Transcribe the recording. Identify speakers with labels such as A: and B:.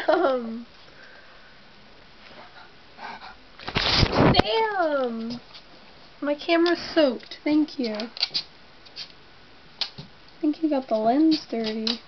A: Damn! Damn! My camera's soaked. Thank you. I think you got the lens dirty.